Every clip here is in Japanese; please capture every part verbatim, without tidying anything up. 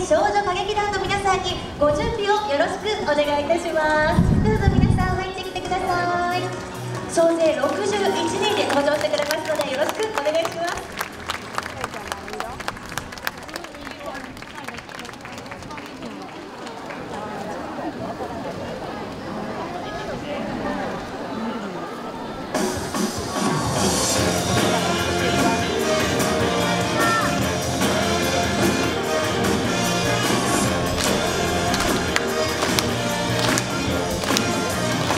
少女歌劇団の皆さんにご準備をよろしくお願いいたします。どうぞ皆さん入ってきてください。総勢ろくじゅういちにんで登場してくれますのでよろしくお願いします。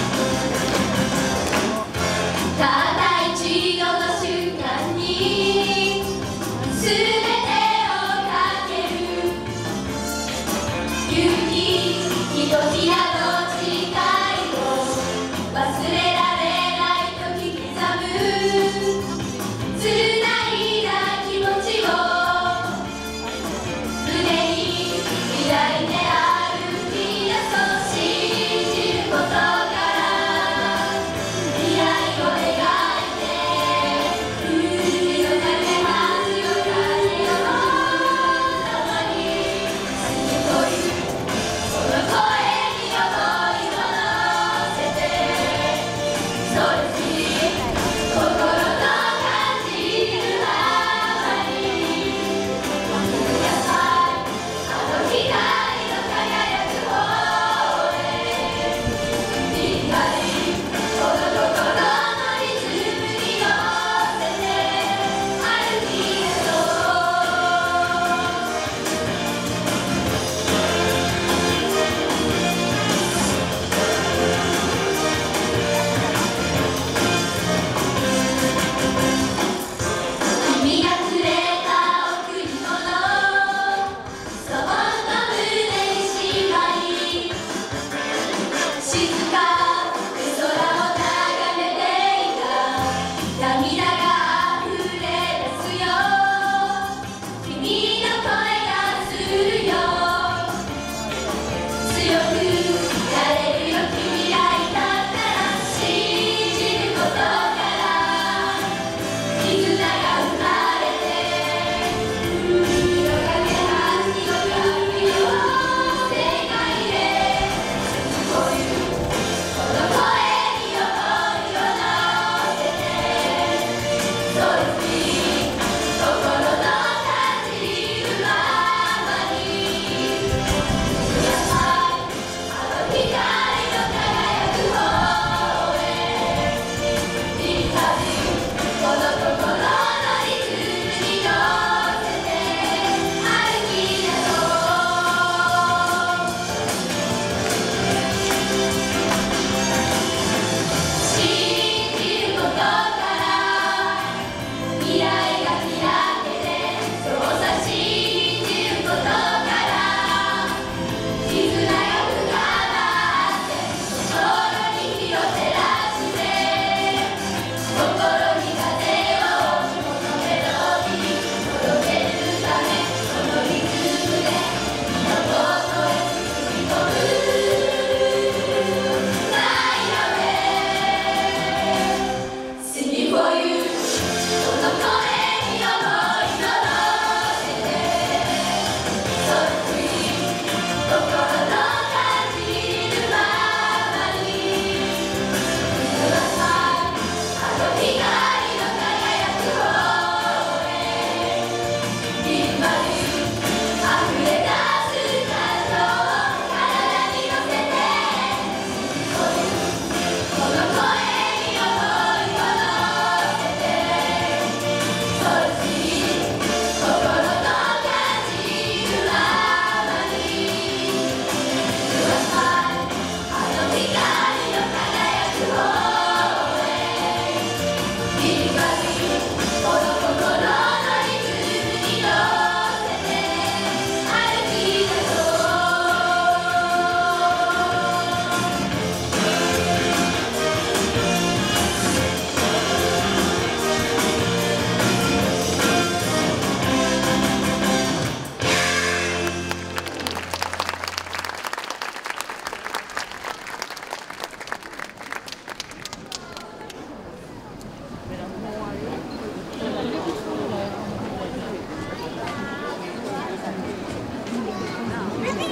ただ一度の瞬間に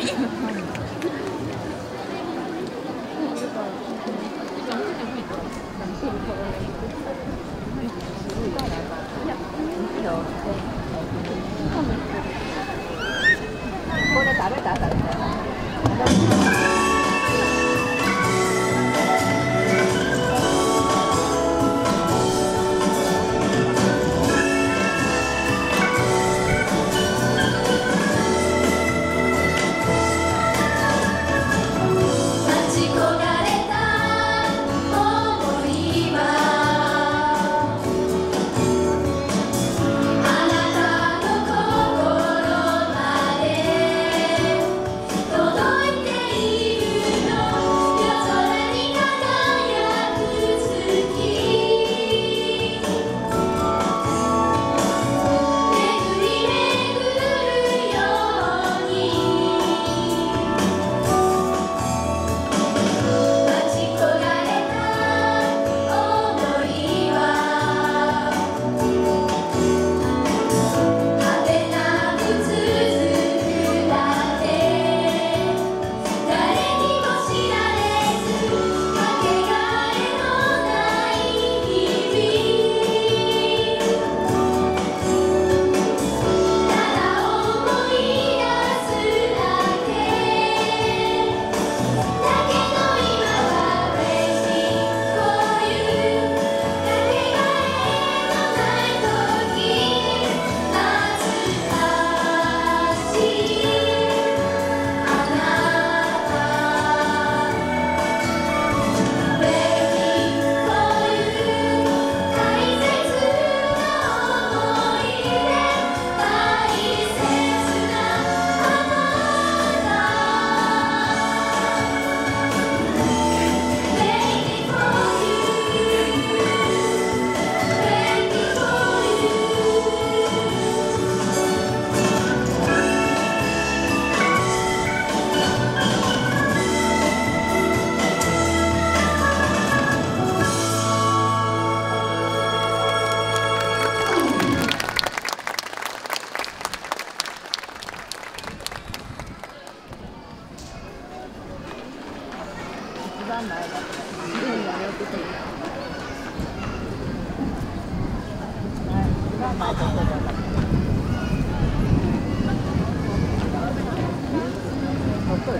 これ食べた食べた。一番前だ。一番前どこだった？どこだった？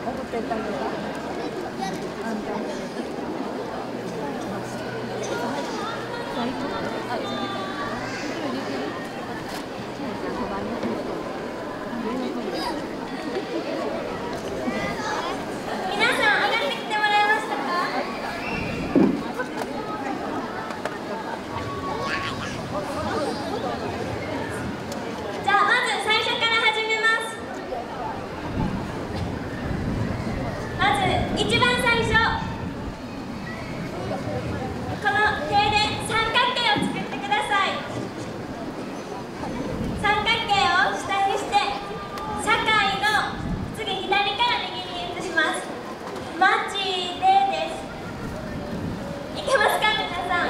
送ってってあげるか。あんた。 皆さん上がってきてもらえましたか？じゃあまず最初から始めます。まず一番最初、この手で三角形を作ってください。三角形を下にして、社会の次左から右に移します。マチでです。いけますか皆さん？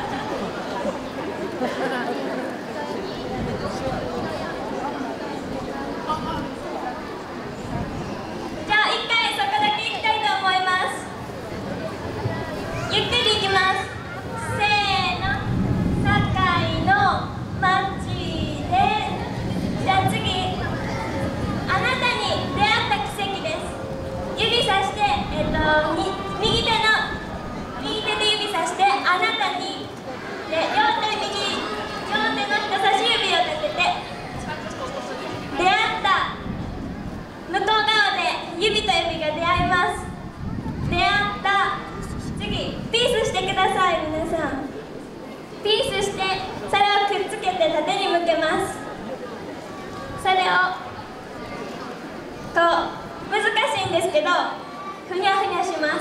じゃあ一回そこだけ行きたいと思います。ゆっくりいきます。せーの、社会のマチで。じゃあ次、あなたに出会った奇跡です。指さして、えっと、に右手の右手で指さして、あなたにで両手右両手の人差し指を立てて、出会った向こう側で指と指が出会います。出会った次、ピースしてください。皆さんピースして、それをくっつけて縦に向けます。それをこう難しいんですけど、ふにゃふにゃします。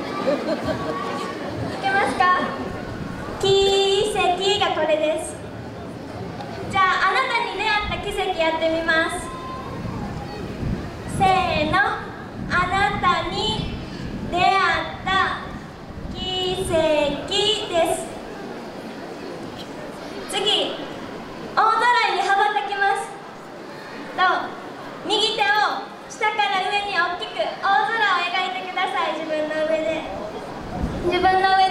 いけますか？奇跡がこれです。じゃああなたに出会った奇跡やってみます。せーの、あなたに出会った奇跡です。次、大空に羽ばたきます。と右手を下から上に大きく大空を描いてください。自分の上で自分の上